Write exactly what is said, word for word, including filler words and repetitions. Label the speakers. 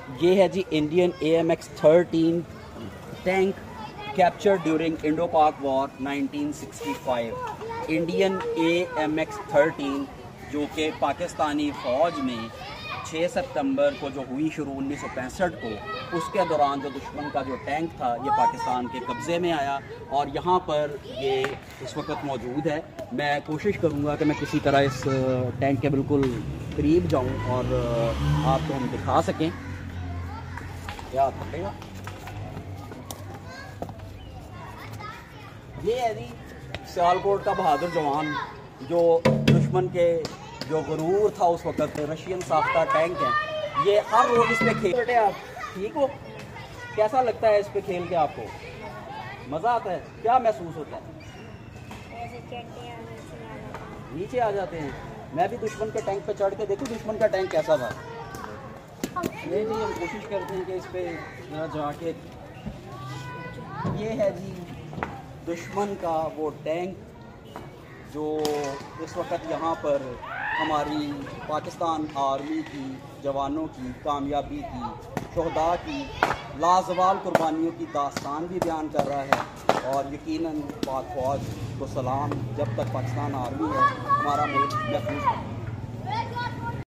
Speaker 1: ये है जी Indian A M X thirteen tank capture during Indo Pak war nineteen sixty five. Indian A M X thirteen जो कि पाकिस्तानी फ़ौज में छह सितंबर को जो हुई शुरू उन्नीस सौ पैंसठ को, उसके दौरान जो दुश्मन का जो टैंक था ये पाकिस्तान के कब्ज़े में आया और यहाँ पर ये इस वक्त मौजूद है। मैं कोशिश करूँगा कि मैं किसी तरह इस टैंक के बिल्कुल करीब जाऊँ और आपको हम दिखा सकें। क्या पकड़ेगा? ये है जी सियालकोट का बहादुर जवान जो दुश्मन के जो गुरूर था उस वक्त, रशियन साख्ता टैंक है। ये हर रोज इस पे खेल बेटे, आप ठीक हो? कैसा लगता है इस पे खेल के? आपको मज़ा आता है? क्या महसूस होता है? नीचे आ जाते हैं। मैं भी दुश्मन के टैंक पे चढ़ के देखूं दुश्मन का टैंक कैसा था। ये जी हम कोशिश करते हैं कि इस पे जरा जाके, ये है जी दुश्मन का वो टैंक जो इस वक्त यहाँ पर हमारी पाकिस्तान आर्मी की जवानों की कामयाबी की, शोहदा की लाजवाल कुर्बानियों की दास्तान भी बयान कर रहा है। और यकीनन पाक फ़ौज को सलाम, जब तक पाकिस्तान आर्मी है हमारा मुल्क महफूज है।